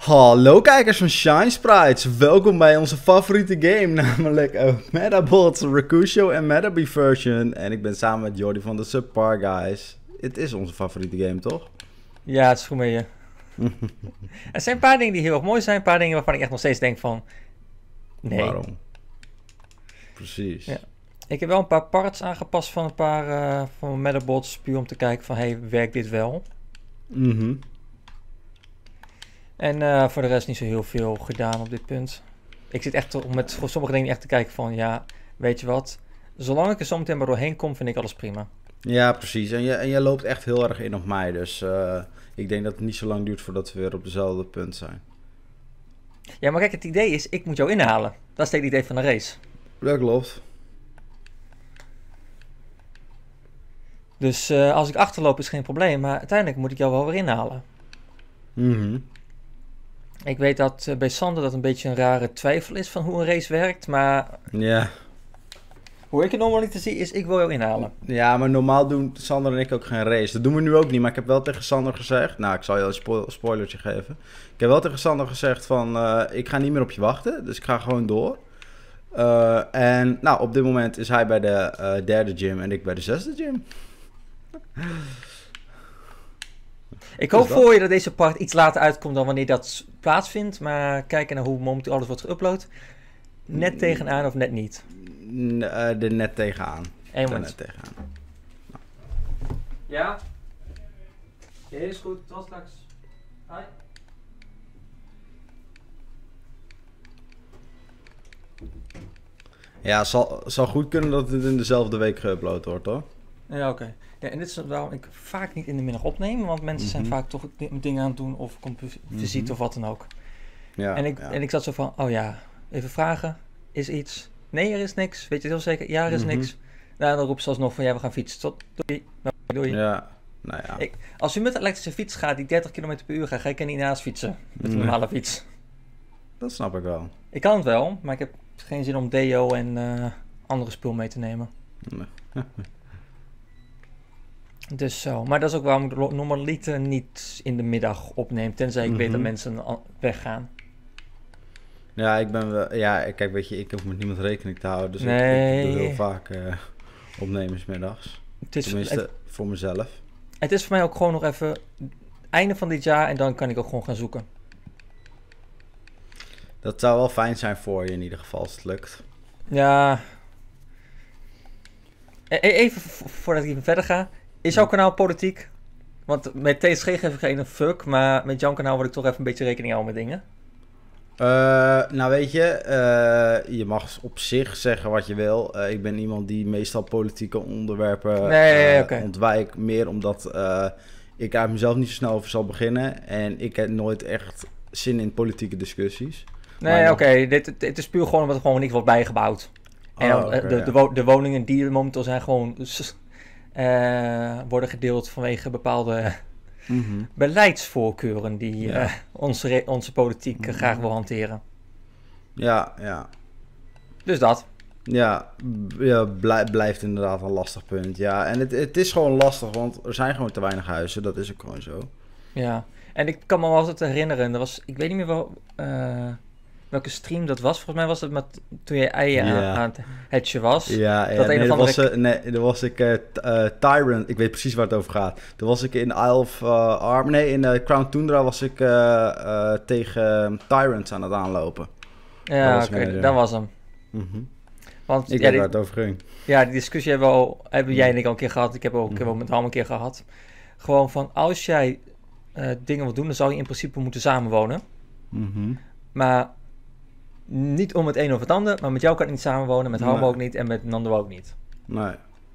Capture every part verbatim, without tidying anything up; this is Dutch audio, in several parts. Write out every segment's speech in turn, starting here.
Hallo kijkers van Shine Sprites, welkom bij onze favoriete game, namelijk uh, Metabots, Rakusho en Metabee version. En ik ben samen met Jordi van de Subpar Guys. Het is onze favoriete game, toch? Ja, het is goed met je. Er zijn een paar dingen die heel erg mooi zijn, een paar dingen waarvan ik echt nog steeds denk van... Nee. Waarom? Precies. Ja. Ik heb wel een paar parts aangepast van een paar uh, van mijn Metabots, puur om te kijken van, hey, werkt dit wel? Mhm. En uh, voor de rest niet zo heel veel gedaan op dit punt. Ik zit echt om met sommige dingen echt te kijken van, ja, weet je wat? Zolang ik er zometeen maar doorheen kom, vind ik alles prima. Ja, precies. En je, en je loopt echt heel erg in op mij, dus uh, ik denk dat het niet zo lang duurt voordat we weer op dezelfde punt zijn. Ja, maar kijk, het idee is, ik moet jou inhalen. Dat is het idee van de race. Dat klopt. Dus uh, als ik achterloop is geen probleem, maar uiteindelijk moet ik jou wel weer inhalen. Mhm. Ik weet dat uh, bij Sander dat een beetje een rare twijfel is van hoe een race werkt, maar Ja. hoe ik het normaal niet te zien is, ik wil jou inhalen. Ja, maar normaal doen Sander en ik ook geen race. Dat doen we nu ook niet, maar ik heb wel tegen Sander gezegd... Nou, ik zal je een spo spoilertje geven. Ik heb wel tegen Sander gezegd van... Uh, ik ga niet meer op je wachten, dus ik ga gewoon door. Uh, en nou, op dit moment is hij bij de uh, derde gym en ik bij de zesde gym. Ik hoop voor je dat deze part iets later uitkomt dan wanneer dat plaatsvindt. Maar kijken naar hoe momenteel alles wordt geüpload. Net tegenaan of net niet? N uh, er net tegenaan. Eén er moment. net tegenaan. Nou. Ja? Ja, is goed. Tot straks. Hoi. Ja, het zal, zal goed kunnen dat het in dezelfde week geüpload wordt, hoor. Ja, oké. Okay. Ja, en dit is waarom ik vaak niet in de middag opneem. Want mensen zijn Mm-hmm. vaak toch dingen aan het doen of komt visite mm-hmm. of wat dan ook. Ja, en, ik, ja. en ik zat zo van, oh ja, even vragen. Is iets? Nee, er is niks. Weet je het heel zeker? Ja, er is mm-hmm. niks. Nou, dan roept ze alsnog van, ja, we gaan fietsen. Tot, doei. Nou, doei. Ja, nou ja. Ik, als u met een elektrische fiets gaat die dertig kilometer per uur gaat, ga ik er niet naast fietsen. Met een nee. normale fiets. Dat snap ik wel. Ik kan het wel, maar ik heb geen zin om deo en uh, andere spul mee te nemen. Nee. Dus zo. Maar dat is ook waarom ik normaliter niet in de middag opneem. Tenzij ik mm-hmm. weet dat mensen weggaan. Ja, ik ben wel... Ja, kijk, weet je, ik hoef met niemand rekening te houden. Dus nee. ik, ik doe heel vaak uh, opnemers middags. Het is, Tenminste, het, voor mezelf. Het is voor mij ook gewoon nog even... einde van dit jaar en dan kan ik ook gewoon gaan zoeken. Dat zou wel fijn zijn voor je in ieder geval, als het lukt. Ja. E- even voordat ik even verder ga. Is jouw kanaal politiek? Want met T S G geef ik geen fuck, maar met jouw kanaal word ik toch even een beetje rekening houden met dingen. Uh, nou weet je, uh, je mag op zich zeggen wat je wil. Uh, ik ben iemand die meestal politieke onderwerpen nee, uh, okay. ontwijkt. Meer omdat uh, ik uit mezelf niet zo snel over zal beginnen. En ik heb nooit echt zin in politieke discussies. Nee, oké. Okay. Dit, dit is puur gewoon omdat er gewoon niks wordt bijgebouwd. Oh, en okay, de, ja. de, wo- de woningen die er momenteel zijn gewoon... Uh, worden gedeeld vanwege bepaalde mm-hmm. beleidsvoorkeuren die ja. uh, onze, re- onze politiek mm-hmm. graag wil hanteren. Ja, ja. Dus dat. Ja, ja blij, blijft inderdaad een lastig punt. Ja, en het, het is gewoon lastig, want er zijn gewoon te weinig huizen. Dat is ook gewoon zo. Ja, en ik kan me wel altijd herinneren, er was, ik weet niet meer wel... Uh, welke stream dat was. Volgens mij was het met, toen je eieren ja. aan, aan het hatchen was. Ja, ja. Dat nee, een dat andere... was, uh, nee, dat was ik uh, uh, Tyrant. Ik weet precies waar het over gaat. Toen was ik in Isle of uh, Arm. Nee, in uh, Crown Tundra was ik uh, uh, tegen Tyrants aan het aanlopen. Ja, oké. Okay, dat was hem. Mm-hmm. Want, ik ja, weet die, waar het over ging. Ja, die discussie hebben, we al, hebben jij en ik al een keer gehad. Ik heb ook mm-hmm. met Ham een keer gehad. Gewoon van, als jij uh, dingen wilt doen, dan zou je in principe moeten samenwonen. Mm-hmm. Maar... niet om het een of het ander, maar met jou kan ik niet samenwonen, met nee. Harm ook niet en met Nando ook niet. Nee.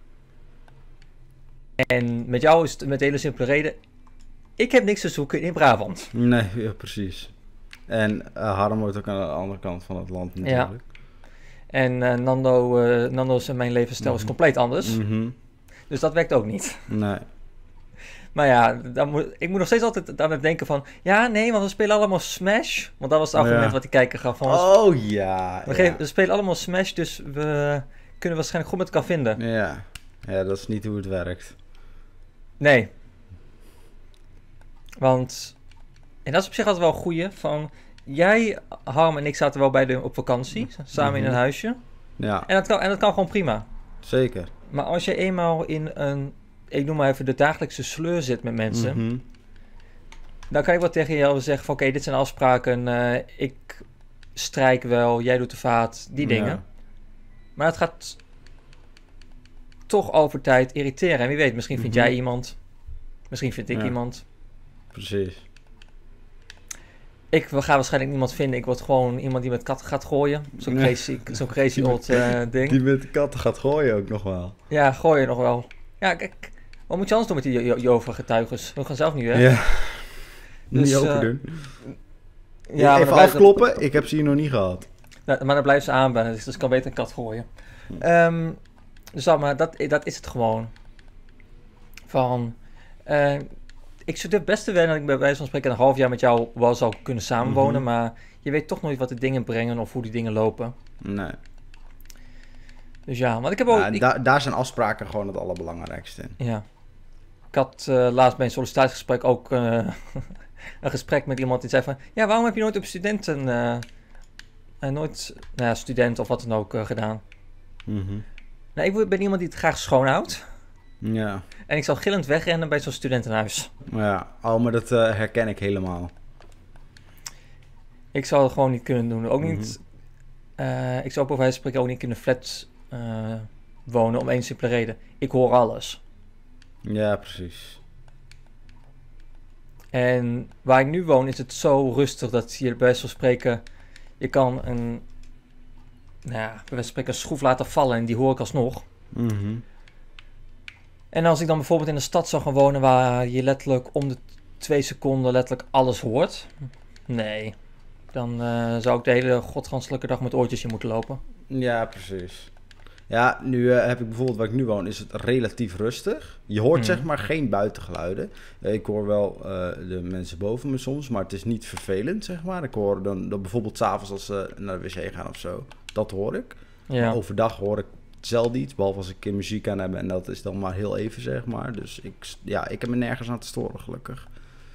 En met jou is het met de hele simpele reden, ik heb niks te zoeken in Brabant. Nee, ja, precies. En uh, Harm wordt ook aan de andere kant van het land natuurlijk. Ja. En uh, Nando, uh, Nando's en mijn levensstijl mm-hmm. is compleet anders. Mm-hmm. Dus dat werkt ook niet. Nee. Maar ja, dan moet, ik moet nog steeds altijd aan het denken van... ja, nee, want we spelen allemaal Smash. Want dat was het argument ja. wat die kijker gaf. Van, oh ja. We, ja. geven, we spelen allemaal Smash, dus we kunnen waarschijnlijk goed met elkaar vinden. Ja. Ja, dat is niet hoe het werkt. Nee. Want En dat is op zich altijd wel een goeie. Van, jij, Harm en ik zaten wel bij de, op vakantie. Samen mm-hmm. in een huisje. Ja. En dat, kan, en dat kan gewoon prima. Zeker. Maar als je eenmaal in een, ik noem maar even de dagelijkse sleur zit met mensen. Mm-hmm. Dan kan ik wel tegen jou zeggen van oké, okay, dit zijn afspraken. Uh, ik strijk wel, jij doet de vaat. Die dingen. Ja. Maar het gaat toch over tijd irriteren. En wie weet, misschien vind mm-hmm. jij iemand. Misschien vind ik ja. iemand. Precies. Ik ga waarschijnlijk niemand vinden. Ik word gewoon iemand die met katten gaat gooien. Zo'n ja. crazy, zo'n crazy old uh, ding. Die met katten gaat gooien ook nog wel. Ja, gooien nog wel. Ja, kijk. Wat moet je anders doen met die Jehovah-getuigen? We gaan zelf niet weg. Ja. Dus, niet open uh, doen. Ja, even afkloppen. Dat... Ik heb ze hier nog niet gehad. Ja, maar dan blijven ze aanbellen. Dus, dus ik kan beter een kat gooien. Hm. Um, dus dat, maar dat, dat is het gewoon. Van... Uh, ik zou het beste willen dat ik bij wijze van spreken een half jaar met jou wel zou kunnen samenwonen. Mm-hmm. Maar je weet toch nooit wat de dingen brengen of hoe die dingen lopen. Nee. Dus ja, want ik heb ook... Ja, ik, da- daar zijn afspraken gewoon het allerbelangrijkste in. Ja. Ik had uh, laatst bij een sollicitatiegesprek ook uh, een gesprek met iemand die zei van... Ja, waarom heb je nooit op studenten... Uh, uh, nooit nou ja, student of wat dan ook uh, gedaan? Mm-hmm. Nou, ik ben iemand die het graag schoonhoudt. Ja. En ik zal gillend wegrennen bij zo'n studentenhuis. Ja, oh, maar dat uh, herken ik helemaal. Ik zou het gewoon niet kunnen doen. Ook mm-hmm. niet... Uh, ik zou op wijze van spreken ook niet in een flat uh, wonen om één simpele reden. Ik hoor alles. Ja, precies. En waar ik nu woon is het zo rustig dat je bij wijze van spreken... Je kan een... Nou ja, bij wijze van spreken een schroef laten vallen en die hoor ik alsnog. Mhm. En als ik dan bijvoorbeeld in een stad zou gaan wonen waar je letterlijk om de twee seconden letterlijk alles hoort. Nee. Dan uh, zou ik de hele godganselijke dag met oortjes in moeten lopen. Ja, precies. Ja, nu uh, heb ik bijvoorbeeld waar ik nu woon, is het relatief rustig. Je hoort mm. zeg maar geen buitengeluiden. Uh, ik hoor wel uh, de mensen boven me soms, maar het is niet vervelend, zeg maar. Ik hoor dan, dan bijvoorbeeld 's avonds als ze naar de wc gaan of zo. Dat hoor ik. Ja. Overdag hoor ik zelden iets, behalve als ik een muziek aan heb en dat is dan maar heel even, zeg maar. Dus ik, ja, ik heb me nergens aan te storen, gelukkig.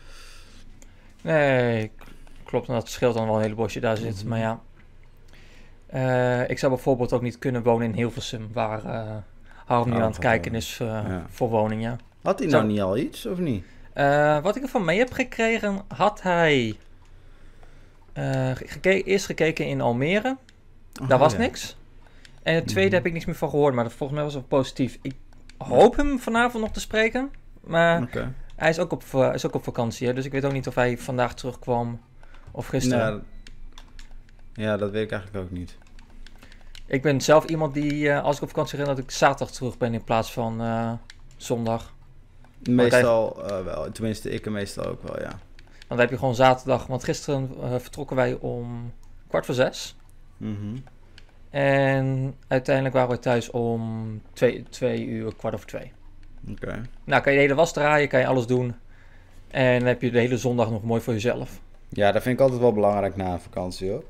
Nee, klopt. En dat scheelt dan wel een heleboel als je daar zit. Mm-hmm. Maar ja, uh, ik zou bijvoorbeeld ook niet kunnen wonen in Hilversum, waar uh, Harm nu oh, aan het kijken is uh, ja. voor woning, ja. Had hij nou zo, niet al iets, of niet? Uh, wat ik ervan mee heb gekregen, had hij uh, geke- eerst gekeken in Almere. Oh, daar was ja. niks. En het tweede mm-hmm. heb ik niks meer van gehoord, maar dat, volgens mij was het positief. Ik hoop hem vanavond nog te spreken, maar okay. hij is ook op, uh, is ook op vakantie, hè? Dus ik weet ook niet of hij vandaag terugkwam of gisteren. Ja, ja, dat weet ik eigenlijk ook niet. Ik ben zelf iemand die, uh, als ik op vakantie ga, dat ik zaterdag terug ben in plaats van uh, zondag. Meestal uh, wel, tenminste ik en meestal ook wel, ja. Want dan heb je gewoon zaterdag, want gisteren uh, vertrokken wij om kwart voor zes. Mhm. En uiteindelijk waren we thuis om twee, twee uur, kwart over twee. Oké. Okay. Nou, kan je de hele was draaien, kan je alles doen. En dan heb je de hele zondag nog mooi voor jezelf. Ja, dat vind ik altijd wel belangrijk na een vakantie, hoor.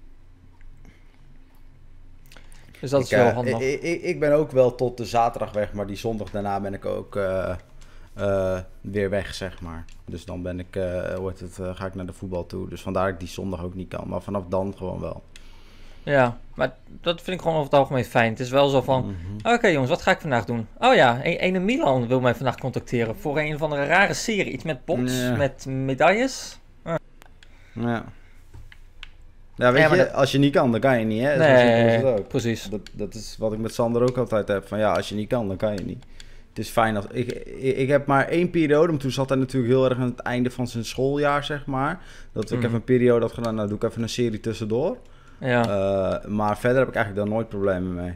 Dus dat ik, is wel uh, handig. Ik, ik, ik ben ook wel tot de zaterdag weg, maar die zondag daarna ben ik ook uh, uh, weer weg, zeg maar. Dus dan ben ik, uh, hoe heet het, uh, ga ik naar de voetbal toe. Dus vandaar dat ik die zondag ook niet kan. Maar vanaf dan gewoon wel. Ja, maar dat vind ik gewoon over het algemeen fijn. Het is wel zo van, mm-hmm. oké okay, jongens, wat ga ik vandaag doen? Oh ja, ene Milan wil mij vandaag contacteren voor een of andere rare serie. Iets met box, ja. met medailles. Ah. Ja. Ja, weet ja, je, dat... als je niet kan, dan kan je niet, hè? Nee, is het ook. Precies. Dat, dat is wat ik met Sander ook altijd heb. Van ja, als je niet kan, dan kan je niet. Het is fijn als... Ik, ik, ik heb maar één periode, want toen zat hij natuurlijk heel erg aan het einde van zijn schooljaar, zeg maar. Dat ik mm. even een periode had gedaan, nou doe ik even een serie tussendoor. Ja. Uh, maar verder heb ik eigenlijk daar nooit problemen mee.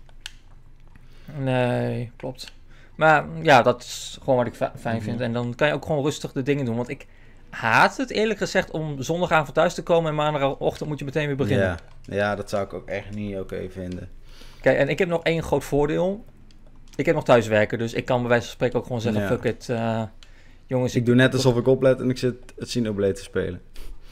Nee, klopt. Maar ja, dat is gewoon wat ik f- fijn mm-hmm. vind. En dan kan je ook gewoon rustig de dingen doen. Want ik haat het eerlijk gezegd om zondagavond thuis te komen en maandagochtend moet je meteen weer beginnen. Ja, ja dat zou ik ook echt niet oké okay vinden. Kijk, en ik heb nog één groot voordeel. Ik heb nog thuiswerken, dus ik kan bij wijze van spreken ook gewoon zeggen, ja. fuck it. Uh, jongens, ik, ik doe net alsof ik oplet en ik zit het Xenoblade te spelen.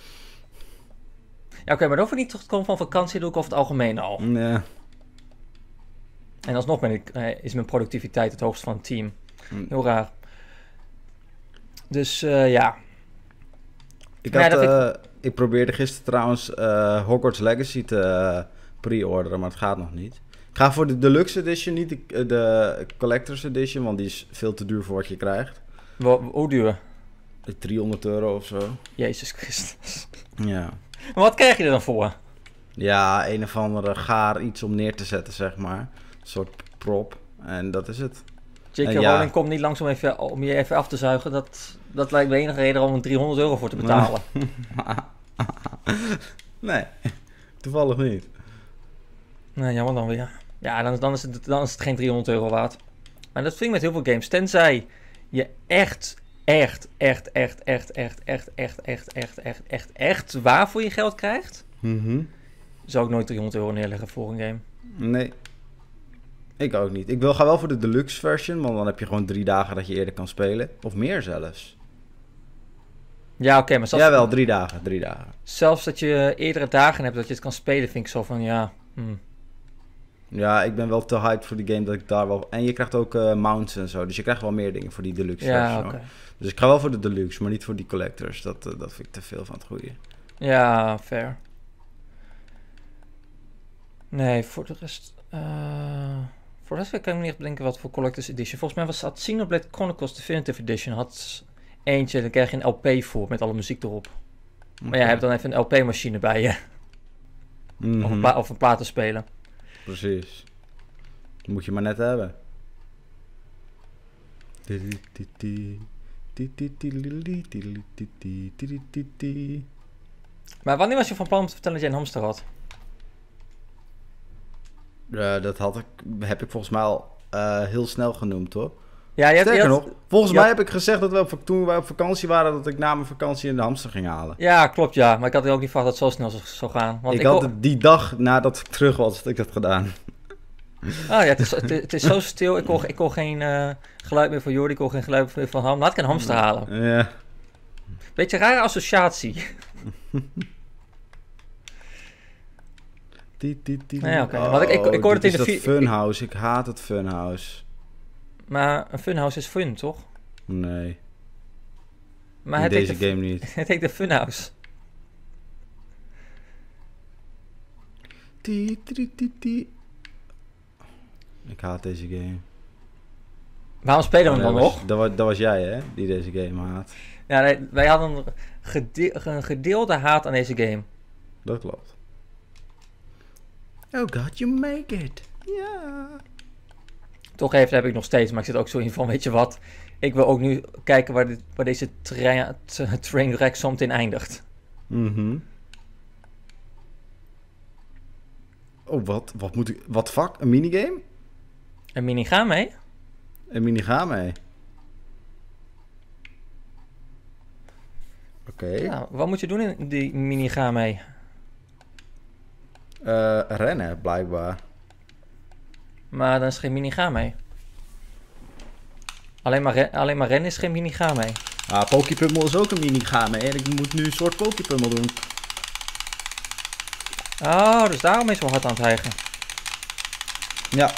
Ja, oké, okay, maar dan hoef ik niet terug te komen van vakantie, doe ik over het algemeen al. Ja. En alsnog ben ik, uh, is mijn productiviteit het hoogst van het team. Heel raar. Dus uh, ja. Ik, had, ja, uh, ik... ik probeerde gisteren trouwens uh, Hogwarts Legacy te uh, pre-orderen, maar het gaat nog niet. Ik ga voor de Deluxe Edition, niet de, de Collector's Edition, want die is veel te duur voor wat je krijgt. Wat, hoe duur? driehonderd euro of zo. Jezus Christus. Ja. Maar wat krijg je er dan voor? Ja, een of andere gaar iets om neer te zetten, zeg maar. Een soort prop. En dat is het. J K ja. Rowling komt niet langs om, even, om je even af te zuigen. Dat, dat lijkt me de enige reden om er driehonderd euro voor te betalen. Nee, toevallig niet. Nee, jammer dan weer. Ja, dan, dan, is het, dan is het geen driehonderd euro waard. Maar dat vind ik met heel veel games. Tenzij je echt, echt, echt, echt, echt, echt, echt, echt, echt, echt, echt, echt, echt waar voor je geld krijgt. Mm-hmm. Zou ik nooit driehonderd euro neerleggen voor een game. Nee. Ik ook niet. Ik wil ga wel voor de deluxe version, want dan heb je gewoon drie dagen dat je eerder kan spelen. Of meer zelfs. Ja, oké, okay, maar zelfs... Ja, wel, drie dagen, drie dagen. Zelfs dat je eerdere dagen hebt dat je het kan spelen, vind ik zo van, ja... Hmm. Ja, ik ben wel te hyped voor die game dat ik daar wel... En je krijgt ook uh, mounts en zo, dus je krijgt wel meer dingen voor die deluxe ja, version. Okay. Dus ik ga wel voor de deluxe, maar niet voor die collectors. Dat, uh, dat vind ik te veel van het goede. Ja, fair. Nee, voor de rest... Uh... Voor de rest kan ik me niet bedenken wat voor Collector's Edition. Volgens mij was dat Xenoblade Chronicles Definitive Edition. Had eentje, dan krijg je een L P voor met alle muziek erop. Okay. Maar ja, je hebt dan even een L P-machine bij je. Mm-hmm. Of, een pla- of een platenspeler. Precies. Dat moet je maar net hebben. Maar wanneer was je van plan om te vertellen dat jij een hamster had? Uh, dat had ik, heb ik volgens mij al uh, heel snel genoemd, hoor. Ja, je hebt, Sterker je had, nog, volgens je mij had, heb ik gezegd dat we op, toen we op vakantie waren, dat ik na mijn vakantie een hamster ging halen. Ja, klopt, ja. Maar ik had ook niet verwacht dat het zo snel zou gaan. Want ik, ik had ho- het die dag nadat ik terug was, dat ik dat gedaan. Ah ja, het is, het, het is zo stil. Ik kon, ik kon geen uh, geluid meer van Jordi, ik kon geen geluid meer van Ham. Laat ik een hamster halen. Ja. Beetje rare associatie. Die, die, die. Nee, oké. Okay. Ik, ik, ik hoorde het in de video. Funhouse, ik haat het Funhouse. Maar een Funhouse is fun, toch? Nee. Maar in het deze de, game niet. Het heet de Funhouse. Die, die, die, die. Ik haat deze game. Waarom spelen we oh, hem dan was, nog? Dat was, dat was jij, hè? Die deze game haat. Ja, nee, wij hadden een, gede- een gedeelde haat aan deze game. Dat klopt. Oh god, you make it. Ja. Yeah. Toch even heb ik nog steeds, maar ik zit ook zo in van, weet je wat? Ik wil ook nu kijken waar, dit, waar deze tra- t- trainwreck zometeen eindigt. Mhm. Oh, wat? Wat moet ik... Wat fuck? Een minigame? Een minigame mee? Een minigame. Oké. Okay. Ja, wat moet je doen in die minigame mee? Uh, rennen, blijkbaar. Maar dan is geen minigame mee. Alleen maar, re- alleen maar rennen is geen minigame mee. Ah, Poképummel is ook een minigame. En ik moet nu een soort Poképummel doen. Oh, dus daarom is wel hard aan het hijgen. Ja.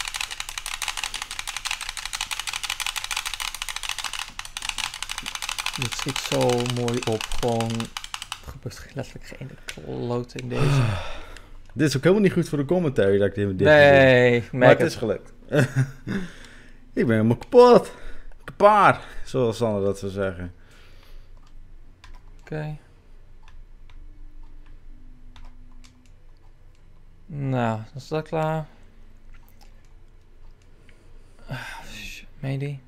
Dit schiet zo mooi op. Gewoon... gebeurt letterlijk geen klote in deze. Dit is ook helemaal niet goed voor de commentary dat ik dit dit Nee, doe. Maar het, het is gelukt. Ik ben helemaal kapot. Kapaar, zoals Sander dat zou zeggen. Oké. Okay. Nou, dan is dat klaar. Maybe.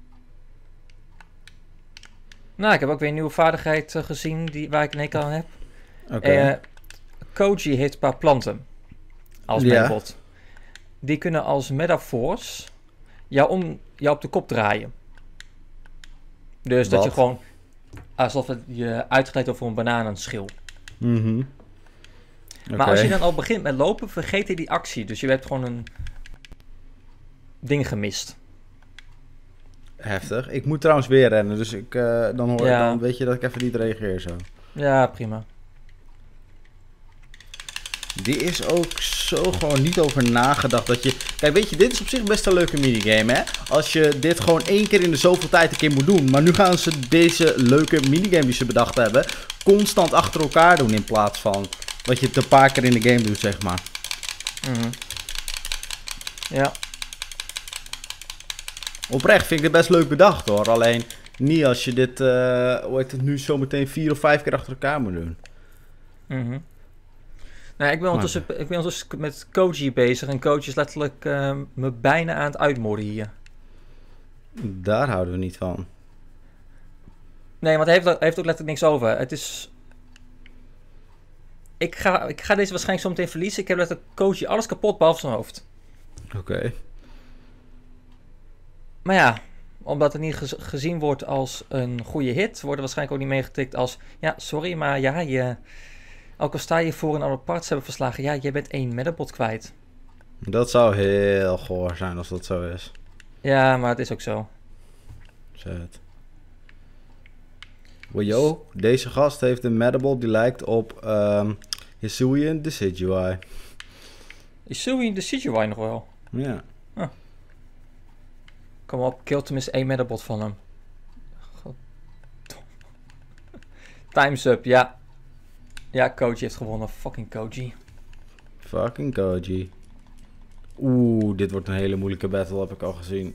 Nou, ik heb ook weer een nieuwe vaardigheid uh, gezien die, waar ik een hekel aan heb. Oké. Okay. Uh, Koji heeft een paar planten. Als ja. mainbot. Die kunnen als metafoors jou, om, jou op de kop draaien. Dus Wat? dat je gewoon... Alsof het je uitglijdt over een bananenschil. Mm-hmm. Maar okay. als je dan al begint met lopen, vergeet je die actie. Dus je hebt gewoon een ding gemist. Heftig. Ik moet trouwens weer rennen, dus ik, uh, dan, hoor, ja. dan weet je dat ik even niet reageer zo. Ja, prima. Die is ook zo gewoon niet over nagedacht dat je... Kijk, weet je, dit is op zich best een leuke minigame, hè? Als je dit gewoon één keer in de zoveel tijd een keer moet doen. Maar nu gaan ze deze leuke minigame die ze bedacht hebben, constant achter elkaar doen in plaats van wat je het een paar keer in de game doet, zeg maar. Mm-hmm. Ja. Oprecht vind ik het best leuk bedacht, hoor. Alleen niet als je dit, uh, hoe heet het nu, zometeen vier of vijf keer achter elkaar moet doen. Mm-hmm. Nou, ik ben ondertussen, ik ben ondertussen met Koji bezig en Koji is letterlijk uh, me bijna aan het uitmodden hier. Daar houden we niet van. Nee, want hij heeft, hij heeft ook letterlijk niks over. Het is... Ik ga, ik ga deze waarschijnlijk zo meteen verliezen. Ik heb letterlijk Koji alles kapot behalve zijn hoofd. Oké. Okay. Maar ja, omdat het niet gez- gezien wordt als een goede hit, wordt er waarschijnlijk ook niet meegetikt als... Ja, sorry, maar ja, je... Ook al sta je voor een alle parts hebben verslagen, ja, jij bent één Medabot kwijt. Dat zou heel goor zijn als dat zo is. Ja, maar het is ook zo. Zet. Wajo, deze gast heeft een Medabot die lijkt op um, Hisuian Decidueye. Hisuian Decidueye nog wel? Ja. Huh. Kom op, kill tenminste één Medabot van hem. God. Time's up, ja. Ja, Koji heeft gewonnen. Fucking Koji. Fucking Koji. Oeh, dit wordt een hele moeilijke battle, heb ik al gezien.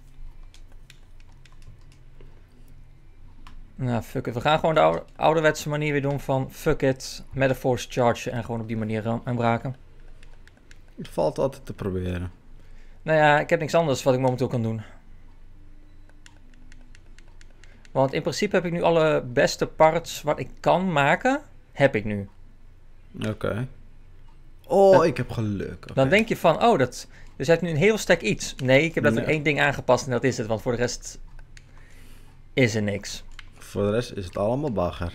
Nou, fuck it. We gaan gewoon de oude, ouderwetse manier weer doen van fuck it, met een force charge en gewoon op die manier aanbraken. Het valt altijd te proberen. Nou ja, ik heb niks anders wat ik momenteel kan doen. Want in principe heb ik nu alle beste parts wat ik kan maken, heb ik nu. Oké. Okay. Oh, dat, ik heb geluk. Okay. Dan denk je van, oh, dat, dus je hebt nu een heel stek iets. Nee, ik heb letterlijk nee. één ding aangepast en dat is het. Want voor de rest is er niks. Voor de rest is het allemaal bagger.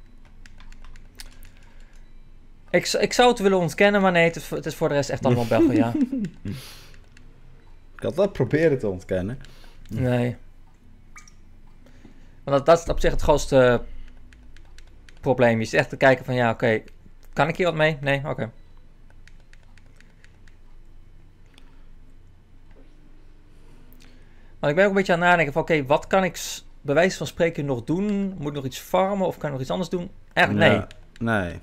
Ik, ik zou het willen ontkennen, maar nee, het is, het is voor de rest echt allemaal bagger, ja. Ik had dat proberen te ontkennen. Nee. Want dat, dat is op zich het grootste probleem. Je is echt te kijken van, ja, oké, okay, kan ik hier wat mee? Nee, oké. Okay. Maar ik ben ook een beetje aan het nadenken van, oké, okay, wat kan ik bij wijze van spreken nog doen? Moet ik nog iets farmen of kan ik nog iets anders doen? Echt, nee. Ja, nee.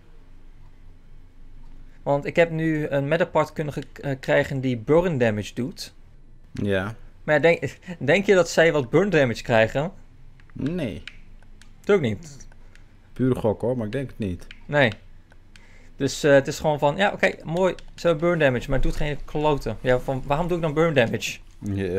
Want ik heb nu een Medapart kunnen ge- krijgen die burn damage doet. Ja. Maar denk, denk je dat zij wat burn damage krijgen? Nee. Dat ook niet. Pure gok hoor, maar ik denk het niet. Nee. Dus uh, het is gewoon van, ja oké, okay, mooi, ze hebben burn damage, maar het doet geen kloten. Ja, van, waarom doe ik dan burn damage? Yeah.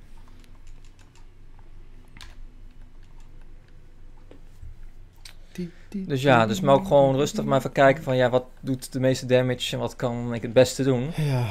Dus ja, dus maar ook gewoon rustig maar even kijken van, ja, wat doet de meeste damage en wat kan ik het beste doen? Ja.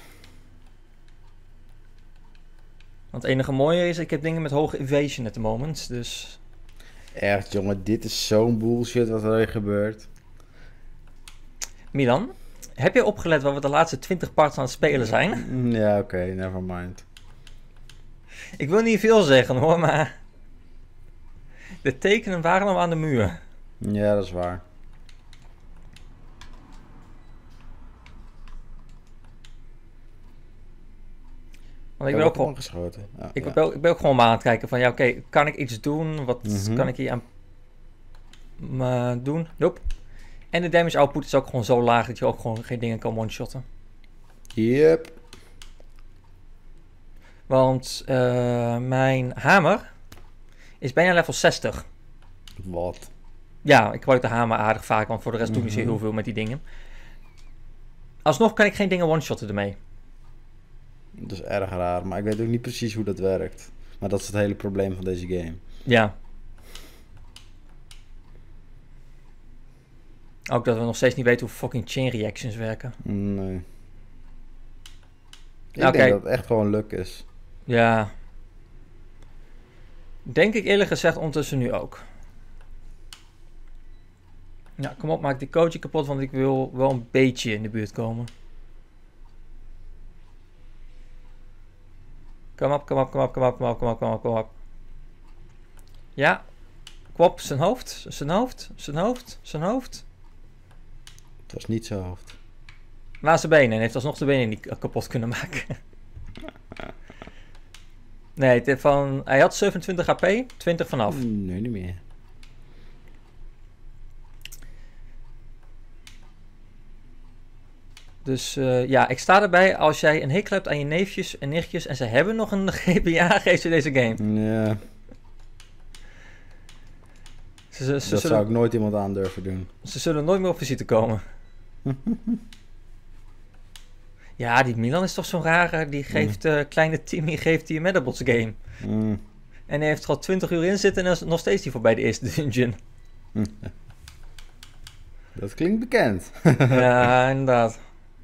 Want het enige mooie is, ik heb dingen met hoge evasion at the moment, dus... Echt jongen, dit is zo'n bullshit wat er gebeurt. Milan, heb je opgelet waar we de laatste twintig parts aan het spelen zijn? Ja, oké, okay, never mind. Ik wil niet veel zeggen hoor, maar... De tekenen waren al aan de muur. Ja, dat is waar. Want ik ben ook gewoon geschoten. Ja, ik, ja. ben ook, ik ben ook gewoon maar aan het kijken van ja, oké, okay, kan ik iets doen? Wat mm-hmm. kan ik hier aan uh, doen? Nope. En de damage output is ook gewoon zo laag dat je ook gewoon geen dingen kan one-shotten. Yep. Want uh, mijn hamer is bijna level zestig. Wat? Ja, ik gebruik de hamer aardig vaak, want voor de rest mm-hmm. doe ik niet zo heel veel met die dingen. Alsnog kan ik geen dingen one-shotten ermee. Dat is erg raar, maar ik weet ook niet precies hoe dat werkt. Maar dat is het hele probleem van deze game. Ja. Ook dat we nog steeds niet weten hoe fucking chain reactions werken. Nee. Ik okay. denk dat het echt gewoon luck is. Ja. Denk ik eerlijk gezegd ondertussen nu ook. Ja, kom op, maak die Koji kapot, want ik wil wel een beetje in de buurt komen. Kom op, kom op, kom op, kom op, kom op, kom op, kom op, kom op. Ja. Kom op, zijn hoofd, zijn hoofd, zijn hoofd, zijn hoofd. Het was niet zijn hoofd. laatste benen en heeft alsnog de benen niet kapot kunnen maken. Nee, het van, hij had zevenentwintig H P, twintig vanaf. Nee, niet meer. Dus uh, ja, ik sta erbij. Als jij een hekel hebt aan je neefjes en nichtjes en ze hebben nog een G B A, geef ze deze game. Ja. Ze, ze, ze dat zullen, zou ik nooit iemand aandurven doen. Ze zullen nooit meer op visite komen. Ja, die Milan is toch zo'n rare. Die geeft mm. uh, kleine Timmy geeft die een Metabots game. Mm. En hij heeft er al twintig uur in zitten en is nog steeds niet voorbij de eerste dungeon. Dat klinkt bekend. Ja, inderdaad.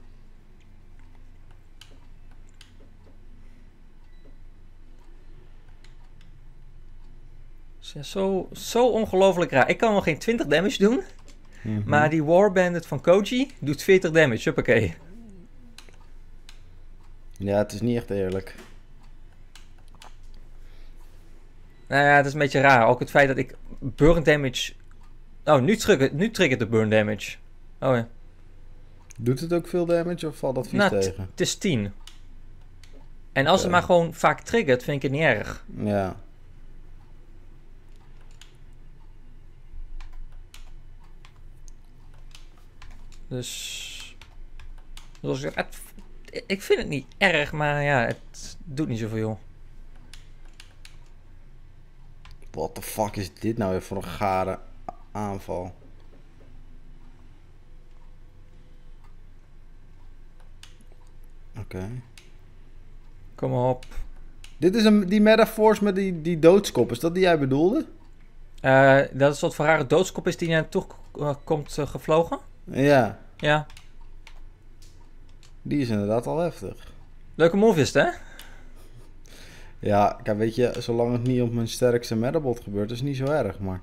Zo, zo ongelooflijk raar. Ik kan nog geen twintig damage doen. Mm-hmm. Maar die Warbandit van Koji doet veertig damage. Huppakee. Ja, het is niet echt eerlijk. Nou ja, het is een beetje raar. Ook het feit dat ik burn damage... Oh, nu triggert, nu triggert de burn damage. Oh ja. Doet het ook veel damage of valt dat vies nou, tegen? Het is tien. En als okay. het maar gewoon vaak triggert, vind ik het niet erg. Ja. Dus... Zoals ik, het, ik vind het niet erg, maar ja, het doet niet zoveel. What the fuck is dit nou weer voor een gare aanval? Oké. Okay. Kom op. Dit is een, die Metaforce met die, die doodskop. Is dat die jij bedoelde? Uh, dat is wat voor rare doodskop is die naar toe uh, komt uh, gevlogen? Ja. Ja. Die is inderdaad al heftig. Leuke move is het, hè? Ja, kijk, weet je, zolang het niet op mijn sterkste Metabot gebeurt, is het niet zo erg, maar...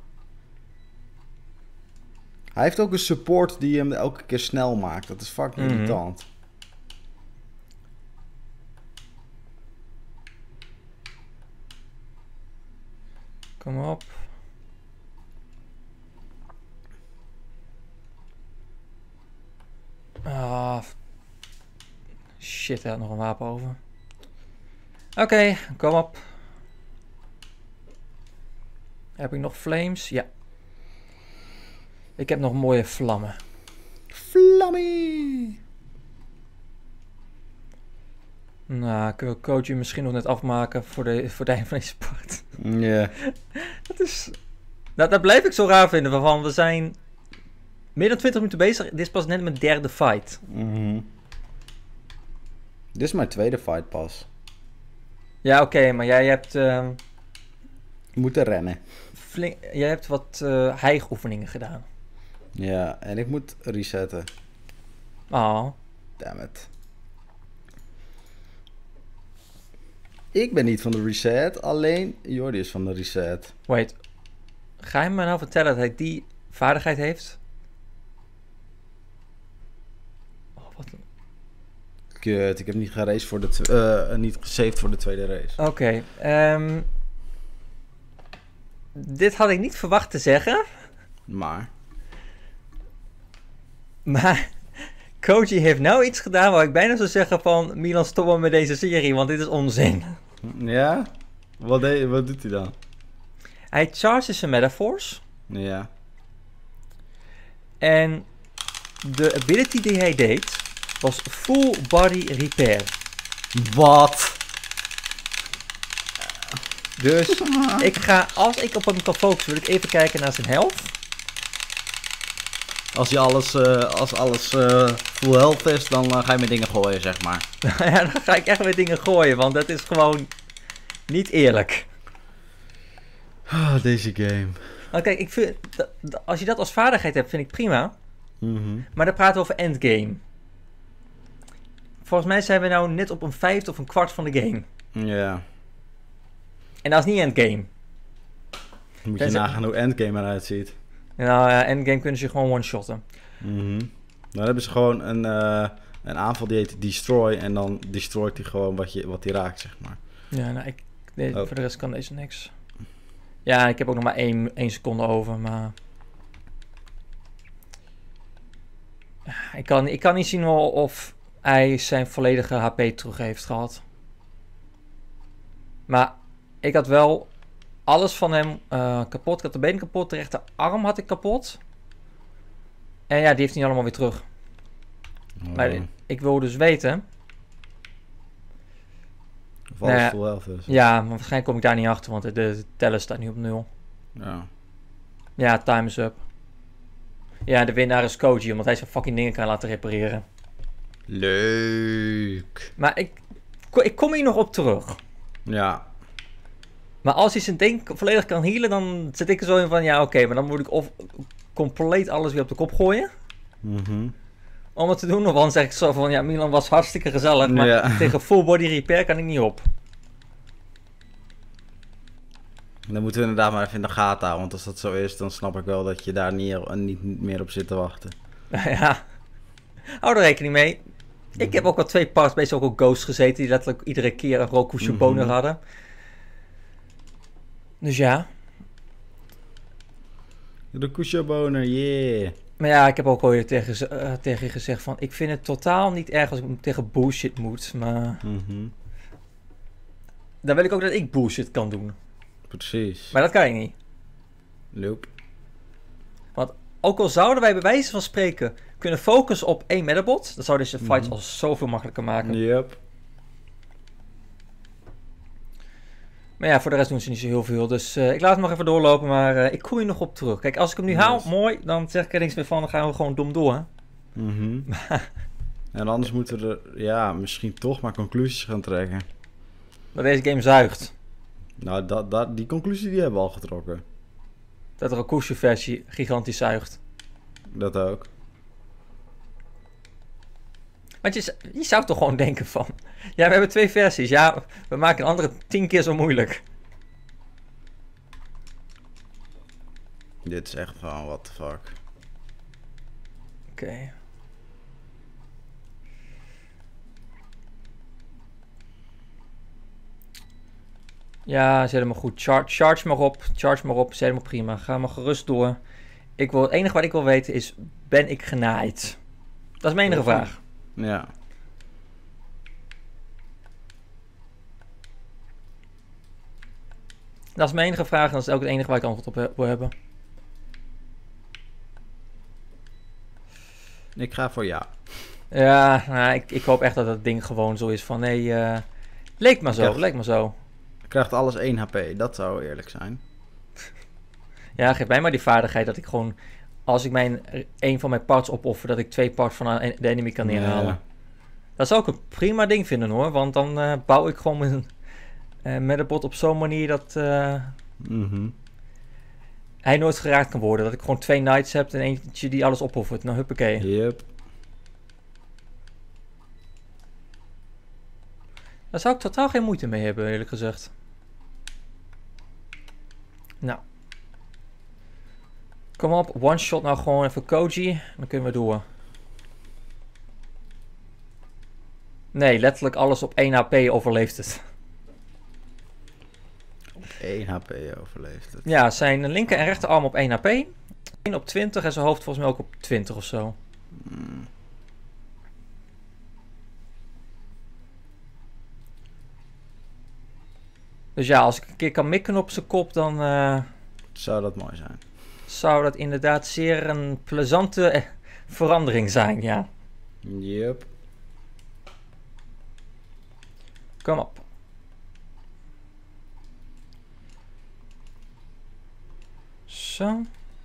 Hij heeft ook een support die hem elke keer snel maakt. Dat is fucking mm-hmm. irritant. Kom op. Ah, shit, hij had nog een wapen over. Oké, okay, kom op. Heb ik nog flames? Ja. Ik heb nog mooie vlammen. Vlammy! Nou, kunnen we Koji misschien nog net afmaken voor, de, voor het einde van deze part. Ja. Yeah. Dat is... Dat, dat blijf ik zo raar vinden, waarvan we zijn meer dan twintig minuten bezig. Dit is pas net mijn derde fight. Mm-hmm. Dit is mijn tweede fight pas. Ja, oké, okay, maar jij hebt... Uh, moeten rennen. Flink, jij hebt wat uh, hijgoefeningen gedaan. Ja, en ik moet resetten. Oh. Damn it. Ik ben niet van de reset, alleen Jordi is van de reset. Wait, ga je me nou vertellen dat hij die vaardigheid heeft? Oh, wat een... Kut, ik heb niet geraced voor de tw- uh, niet gesaved voor de tweede race. Oké, okay, um, dit had ik niet verwacht te zeggen. Maar? Maar Koji heeft nou iets gedaan waar ik bijna zou zeggen van... Milan, stop maar met deze serie, want dit is onzin. Ja? Wat, de- wat doet hij dan? Hij charges zijn Metaforce. Ja. En de ability die hij deed was full body repair. Wat? Dus ik ga, als ik op hem kan focussen, wil ik even kijken naar zijn health. Als je alles, uh, als alles uh, full health is, dan uh, ga je met dingen gooien, zeg maar. Ja, dan ga ik echt met dingen gooien, want dat is gewoon niet eerlijk. Oh, deze game. Nou, kijk, ik vind, dat, als je dat als vaardigheid hebt, vind ik prima. Mm-hmm. Maar dan praten we over endgame. Volgens mij zijn we nou net op een vijfde of een kwart van de game. Ja. Yeah. En dat is niet endgame. Moet je nagaan hoe endgame eruit ziet. Nou ja, endgame kunnen ze gewoon one-shotten. Mm-hmm. Dan hebben ze gewoon een, uh, een aanval die heet destroy. En dan destroyt hij gewoon wat, je, wat hij raakt, zeg maar. Ja, nou, ik, nee, oh. voor de rest kan deze niks. Ja, ik heb ook nog maar één, één seconde over, maar... Ik kan, ik kan niet zien of hij zijn volledige H P terug heeft gehad. Maar ik had wel alles van hem uh, kapot. Ik had de been kapot, de rechterarm had ik kapot. En ja, die heeft hij allemaal weer terug. Oh. Maar ik wil dus weten... Of alles nou, full health is. Ja, maar waarschijnlijk kom ik daar niet achter, want de, de teller staat nu op nul. Ja. Ja, time is up. Ja, de winnaar is Koji, omdat hij zijn fucking dingen kan laten repareren. Leuk. Maar ik, ik kom hier nog op terug. Ja. Maar als hij zijn ding volledig kan healen, dan zit ik er zo in van... Ja, oké, okay, maar dan moet ik of compleet alles weer op de kop gooien. Mm-hmm. Om het te doen. Of dan zeg ik zo van... Ja, Milan was hartstikke gezellig, maar ja. Tegen full body repair kan ik niet op. Dan moeten we inderdaad maar even in de gaten houden. Want als dat zo is, dan snap ik wel dat je daar niet, niet meer op zit te wachten. Ja. Hou er rekening mee. Ik heb ook al twee parts bij ook al Ghost gezeten. Die letterlijk iedere keer een Rokushu boner mm-hmm. hadden. Dus ja. Rokushu boner, yeah. Maar ja, ik heb ook al tegen, uh, tegen je gezegd van... Ik vind het totaal niet erg als ik tegen bullshit moet. Maar... Mm-hmm. Dan wil ik ook dat ik bullshit kan doen. Precies. Maar dat kan ik niet. Nope. Want ook al zouden wij bij wijze van spreken kunnen focussen op één Metabot, dat zou deze fights mm-hmm. al zoveel makkelijker maken. Yep. Maar ja, voor de rest doen ze niet zo heel veel. Dus uh, ik laat het nog even doorlopen, maar uh, ik kom hier nog op terug. Kijk, als ik hem nu yes. haal, mooi, dan zeg ik er niks meer van. Dan gaan we gewoon dom door. Hè? Mm-hmm. En anders moeten we er, ja, misschien toch maar conclusies gaan trekken. Dat deze game zuigt. Nou, dat, dat, die conclusie die hebben we al getrokken. Dat de Rokushu-versie gigantisch zuigt. Dat ook. Want je, je zou toch gewoon denken van... Ja, we hebben twee versies. Ja, we maken een andere tien keer zo moeilijk. Dit is echt gewoon what the fuck. Oké. Okay. Ja, zet hem maar goed. Char charge maar op. Charge maar op. Zet hem maar prima. Ga maar gerust door. Ik wil, het enige wat ik wil weten is... Ben ik genaaid? Dat is mijn enige vraag. Ja. Dat is mijn enige vraag. En dat is ook het enige waar ik antwoord op he wil hebben. Ik ga voor ja. Ja, nou, ik, ik hoop echt dat dat ding gewoon zo is van... Nee, uh, leek maar zo. Krijgt, leek maar zo. Krijgt alles één H P. Dat zou eerlijk zijn. Ja, geef mij maar die vaardigheid dat ik gewoon... Als ik mijn, een van mijn parts opoffer... Dat ik twee parts van de enemy kan neerhalen. Ja. Dat zou ik een prima ding vinden hoor. Want dan uh, bouw ik gewoon mijn uh, Metabot op zo'n manier dat... Uh, mm-hmm. hij nooit geraakt kan worden. Dat ik gewoon twee knights heb en eentje die alles opoffert. Nou, huppakee. Yep. Daar zou ik totaal geen moeite mee hebben, eerlijk gezegd. Nou. Kom op, one shot nou gewoon even Koji. Dan kunnen we door. Nee, letterlijk alles op één H P overleeft het. Op één H P overleeft het. Ja, zijn linker en rechterarm op één H P. één op twintig en zijn hoofd volgens mij ook op twintig of zo. Hmm. Dus ja, als ik een keer kan mikken op zijn kop, dan... Uh, zou dat mooi zijn. Zou dat inderdaad zeer een plezante eh, verandering zijn, ja. Yep. Kom op. Zo.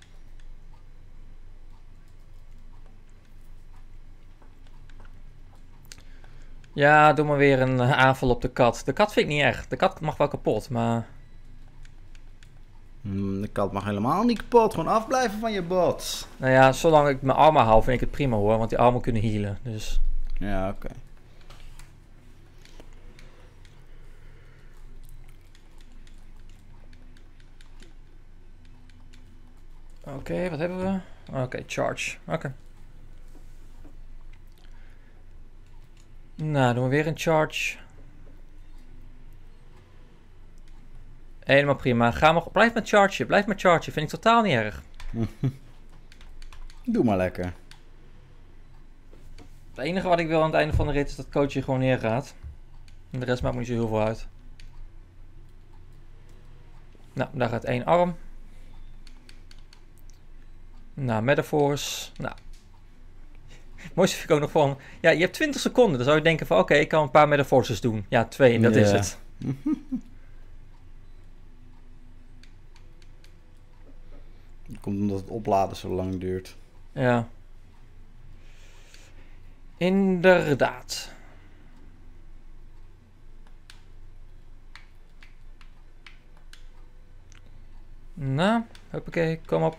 Ja, doe maar weer een aanval op de kat. De kat vind ik niet erg. De kat mag wel kapot, maar... Mm, de kat mag helemaal niet kapot. Gewoon afblijven van je bot. Nou ja, zolang ik mijn armen hou, vind ik het prima hoor. Want die armen kunnen healen, dus... Ja, oké. Okay. Oké, okay, wat hebben we? Oké, okay, charge. Oké. Okay. Nou, doen we weer een charge. Helemaal prima. Ga maar, blijf maar chargen. Blijf maar chargen. Vind ik totaal niet erg. Doe maar lekker. Het enige wat ik wil aan het einde van de rit is dat Coach gewoon neergaat. En de rest maakt me niet zo heel veel uit. Nou, daar gaat één arm. Nou, Metaforce. Nou. Het mooiste vind ik ook nog van... Ja, je hebt twintig seconden. Dan zou je denken van... Oké, okay, ik kan een paar Metaforces doen. Ja, twee en dat yeah. is het. Dat komt omdat het opladen zo lang duurt. Ja. Inderdaad. Nou, hoppakee, kom op.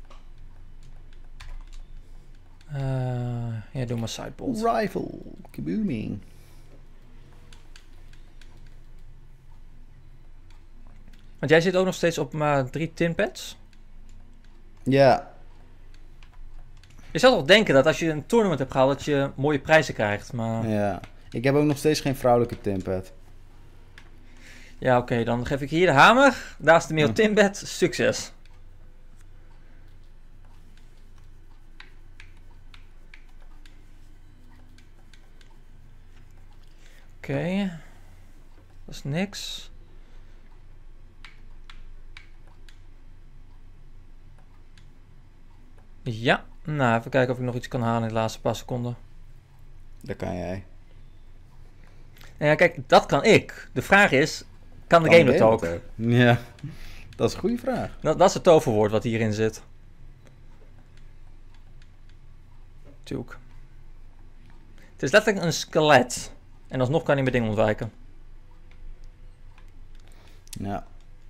Uh, ja, doe maar sidebolt. Rifle, kabooming. Want jij zit ook nog steeds op maar drie tinpads? Ja. Je zou toch denken dat als je een tournament hebt gehaald, dat je mooie prijzen krijgt, maar... Ja, ik heb ook nog steeds geen vrouwelijke tinpad. Ja, oké, okay, dan geef ik hier de hamer. Daar is de mail tinpad. Succes. Oké. Okay. Dat is niks. Ja. Nou, even kijken of ik nog iets kan halen in de laatste paar seconden. Dat kan jij. Nou ja, kijk, dat kan ik. De vraag is, kan de kan game dat ook? ook? Ja, dat is een goede vraag. Dat, dat is het toverwoord wat hierin zit. Tuurlijk. Het is letterlijk een skelet. En alsnog kan hij mijn ding ontwijken. Ja.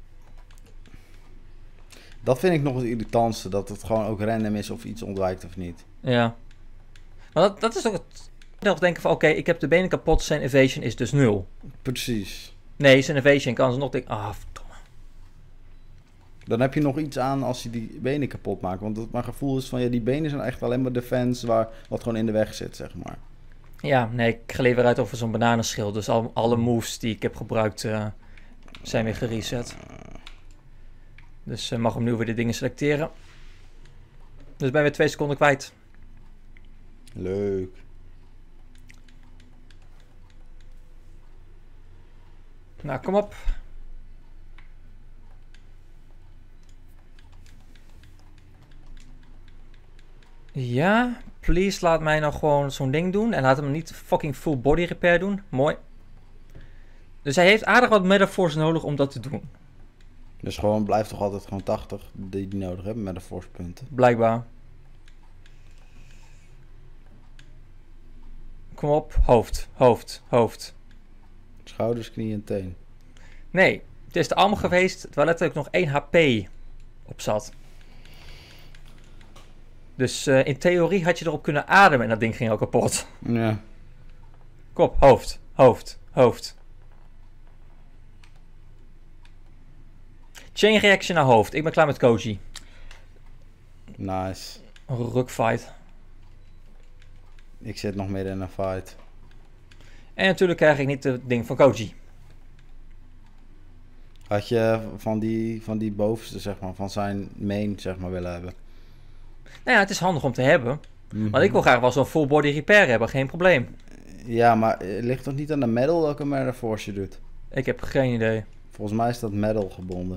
Dat vind ik nog het irritantste. Dat het gewoon ook random is of iets ontwijkt of niet. Ja. Maar dat, dat is ook het... Zelf denken van, oké, okay, ik heb de benen kapot. Zijn evasion is dus nul. Precies. Nee, zijn evasion kan ze nog denken... Ah, verdomme. Dan heb je nog iets aan als je die benen kapot maakt. Want het, mijn gevoel is van, ja, die benen zijn echt alleen maar defense waar wat gewoon in de weg zit, zeg maar. Ja, nee, ik ga weer uit over zo'n bananenschil. Dus al, alle moves die ik heb gebruikt uh, zijn weer gereset. Dus uh, mag opnieuw weer de dingen selecteren. Dus ben je weer twee seconden kwijt. Leuk. Nou, kom op. Ja, please laat mij nou gewoon zo'n ding doen. En laat hem niet fucking full body repair doen. Mooi. Dus hij heeft aardig wat metaforce nodig om dat te doen. Dus gewoon blijft toch altijd gewoon tachtig die hij nodig hebt met de force punten. Blijkbaar. Kom op. Hoofd, hoofd, hoofd. Schouders, knie en teen. Nee, het is de arm geweest waar letterlijk nog één H P op zat. Dus uh, in theorie had je erop kunnen ademen en dat ding ging ook kapot. Ja. Kom op, hoofd, hoofd, hoofd. Chain reaction naar hoofd. Ik ben klaar met Koji. Nice. Rukfight. Ik zit nog midden in een fight. En natuurlijk krijg ik niet het ding van Koji. Had je van die, van die bovenste, zeg maar, van zijn main, zeg maar, willen hebben? Nou ja, het is handig om te hebben. Mm-hmm. Maar ik wil graag wel zo'n full body repair hebben, geen probleem. Ja, maar het ligt toch niet aan de medal welke metaforce je doet? Ik heb geen idee. Volgens mij is dat medal gebonden.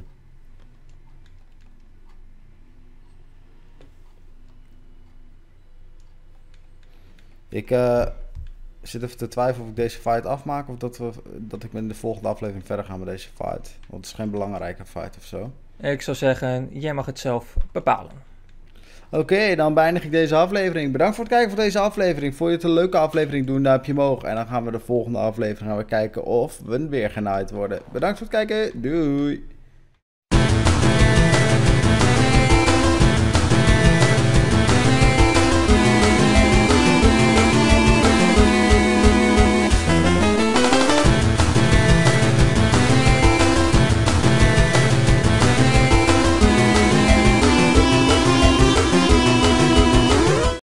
Ik uh, zit even te twijfelen of ik deze fight afmaak of dat, we, dat ik in de volgende aflevering verder ga met deze fight. Want het is geen belangrijke fight of zo. Ik zou zeggen, jij mag het zelf bepalen. Oké, okay, dan beëindig ik deze aflevering. Bedankt voor het kijken van deze aflevering. Vond je het een leuke aflevering, doe een duimpje omhoog. En dan gaan we de volgende aflevering gaan we kijken of we weer genaaid worden. Bedankt voor het kijken. Doei!